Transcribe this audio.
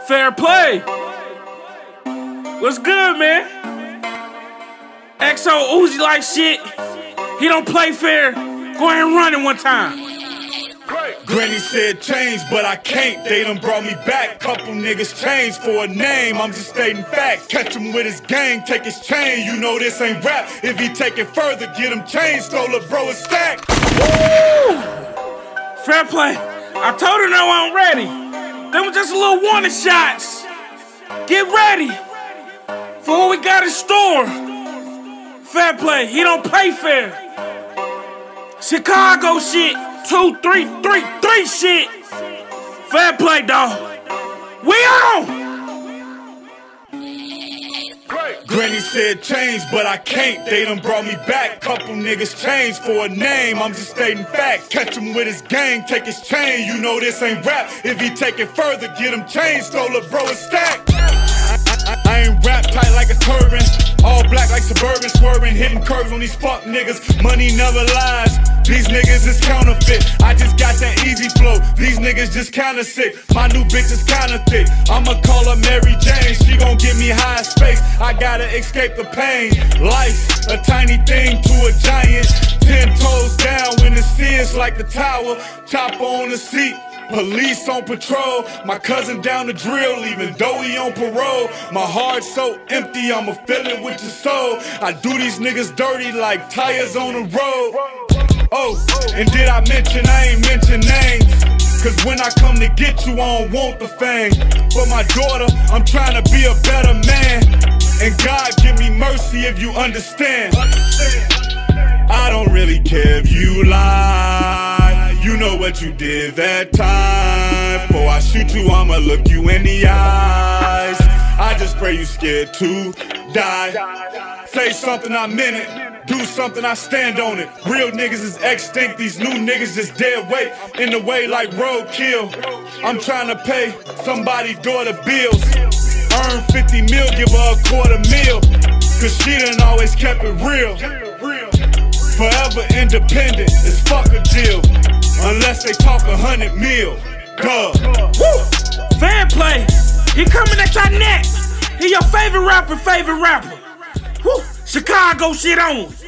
Fair play. What's good, man? XO Uzi like shit. He don't play fair. Go ahead and run it one time. Granny said change, but I can't. They done brought me back. Couple niggas changed for a name. I'm just stating facts. Catch him with his gang, take his chain. You know this ain't rap. If he take it further, get him changed. Stole a bro a stack. Woo! Fair play. I told her no, I'm ready. Them were just a little warning shots. Get ready for what we got in store. Fair play. He don't play fair. Chicago shit. 2, 3, 3, 3 shit. Fair play, dawg. We on! Granny said change, but I can't. They done brought me back. Couple niggas changed for a name. I'm just stating facts. Catch him with his gang, take his chain. You know this ain't rap. If he take it further, get him changed. Stole a bro a stack. I ain't rap tight like a turban. All black like Suburban, swerving, hitting curves on these fuck niggas. Money never lies. These niggas is counterfeit. I just got that easy flow. These niggas just kinda sick. My new bitch is kinda thick. I'ma call her Mary Jane. She gon' give me high space. I gotta escape the pain. Life's a tiny thing to a giant. 10 toes down when the sea is like the tower. Chopper on the seat. Police on patrol, my cousin down the drill, even though he on parole. My heart's so empty, I'ma fill it with your soul. I do these niggas dirty like tires on the road. Oh, and did I mention I ain't mention names? Cause when I come to get you, I don't want the fame. For my daughter, I'm trying to be a better man. And God give me mercy if you understand. I don't really care if you lie. You know what you did that time. Before I shoot you, I'ma look you in the eyes. I just pray you scared to die. Say something, I meant it. Do something, I stand on it. Real niggas is extinct. These new niggas just dead weight. In the way like roadkill. I'm trying to pay somebody's daughter bills. Earn 50 mil, give her a quarter meal. Cause she done always kept it real. Forever independent, it's fuck a deal. Unless they talk 100 mil. Duh. Woo! Fair play. He coming at your neck. He your favorite rapper. Woo! Chicago shit on.